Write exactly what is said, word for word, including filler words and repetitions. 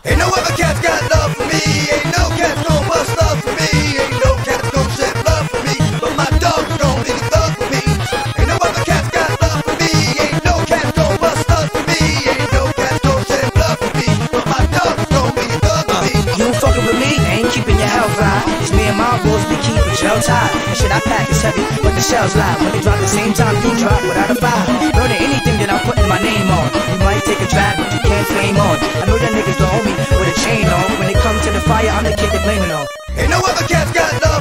Ain't no other cat's got love for me. Ain't no cat's gon' bust love for me. Ain't no cat's gon' shed blood for me. But my dog's gon' be the thug for me. Ain't no other cat's got love for me. Ain't no cat's gon' bust love for me. Ain't no cat's gon' shed blood for me. But my dog's gon' be the thug for me. Uh, you ain't fucking with me, ain't keeping your health right. It's me and my boys, we keep it shell tied. The shit I pack is heavy, but the shells live. When they drop the same time you drop without a fire. Burning anything that I'm putting my name on. You might take a drag, but you can't flame on. I know that niggas don't hold me with a chain on. When it comes to the fire, I'm the kid they blaming on. Ain't no other cat's got love